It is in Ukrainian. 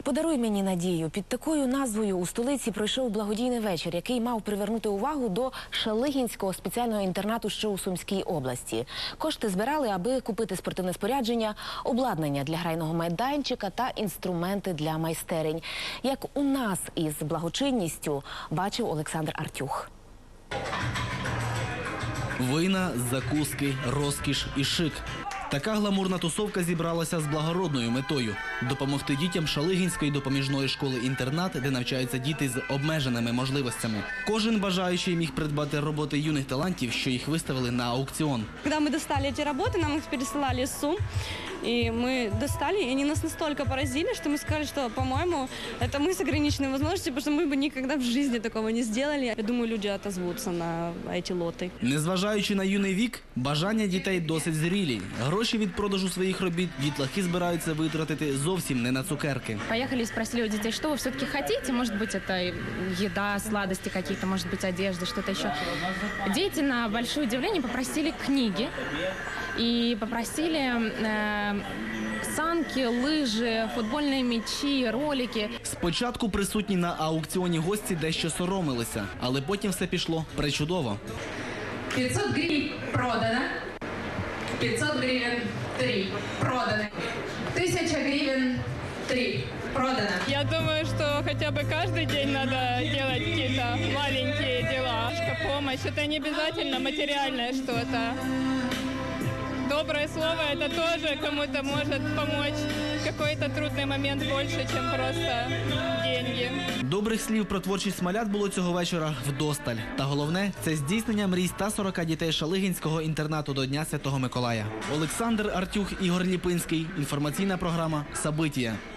«Подаруй мені надію». Під такою назвою у столиці пройшов благодійний вечір, який мав привернути увагу до Шалигінського спеціального інтернату, що у Сумській області. Кошти збирали, аби купити спортивне спорядження, обладнання для грайного майданчика та інструменти для майстерень. Як у нас із благочинністю бачив Олександр Артюх. Вина, закуски, розкіш і шик. Така гламурна тусовка зібралася з благородною метою – допомогти дітям Шалигінської допоміжної школи-інтернат, де навчаються діти з обмеженими можливостями. Кожен бажаючий міг придбати роботи юних талантів, що їх виставили на аукціон. Коли ми достали ці роботи, нам їх пересилали з Сум. И мы достали, и они нас настолько поразили, что мы сказали, что, по-моему, это мы с ограниченными возможностями, потому что мы бы никогда в жизни такого не сделали. Я думаю, люди отозвутся на эти лоти. Незважаючи на юний вік, бажання дітей досить зрілі. Гроші від продажу своїх робіт дітлахи збираються витратити зовсім не на цукерки. Поехали и спросили у детей, что вы все-таки хотите. Может быть, это еда, сладости какие-то, может быть, одежда, что-то еще. Дети, на большое удивление, попросили книги. И попросили санки, лыжи, футбольные мячи, ролики. Спочатку присутні на аукціоні гості дещо соромилися, але потім все пішло причудово. 500 гривен продано, 500 гривен 3 продано, 1000 гривен 3 продано. Я думаю, что хотя бы каждый день надо делать какие-то маленькие дела. Помощь – это не обязательно материальное что-то. Доброе слово – это тоже кому-то может помочь в какой-то трудный момент больше, чем просто деньги. Добрих слів про творчість малят було цього вечора вдосталь. Та головне – це здійснення мрій 140 дітей Шалигінського інтернату до Дня Святого Миколая. Олександр Артюх, Ігор Ліпинський. Інформаційна програма «Сабитія».